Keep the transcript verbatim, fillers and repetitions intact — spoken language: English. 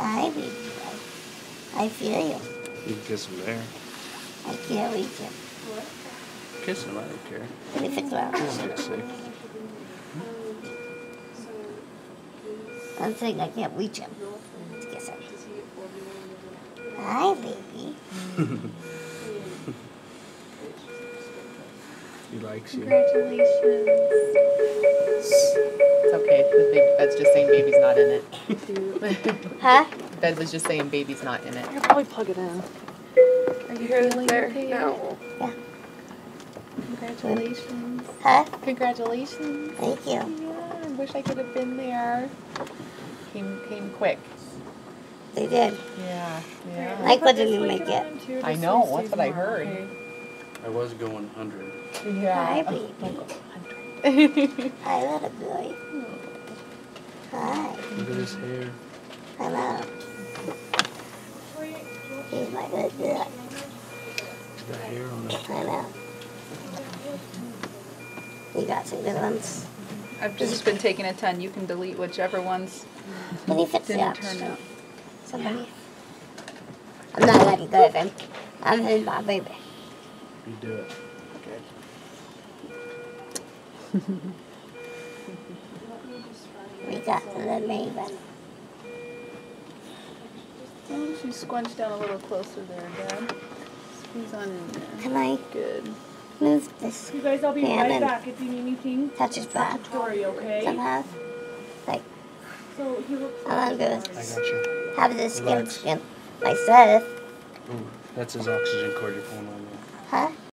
Hi, baby. I feel you. You can kiss him there. I can't reach him. Kiss him, I don't care. Let me fix around. He'll get sick. I'm saying I can't reach him. Let's kiss him. Hi, baby. He likes you. Congratulations. It's okay. The big bed's just saying baby's not in it. Huh? Bed was just saying baby's not in it. I'll probably plug it in. Are you feeling there? okay? No. Yeah. Congratulations. Huh? Congratulations. Thank you. Yeah, I wish I could have been there. Came came quick. They did. Yeah, yeah. Michael didn't make it. I know, that's what I heard. I was going one hundred. Yeah. Hi, baby. baby. Hi, little boy. Hi. Look at his hair. Hello. He's my good boy. The hair on it. I know. You got some good ones. I've just been taking a ton. You can delete whichever ones Can you fix the didn't oxygen? turn out. Somebody. I'm not letting go of him. I'm his my baby. You do it. Okay. We got the Maven. Oh, she's squunched down a little closer there, Dad. Squeeze on in there. Can I Good. move this You guys, I'll be hand right and back if you need anything. touch his back Tori, okay? somehow? Like, So he looks. I want to I got you. have this skin Relax. skin myself. Ooh, that's his oxygen cord you're pulling on.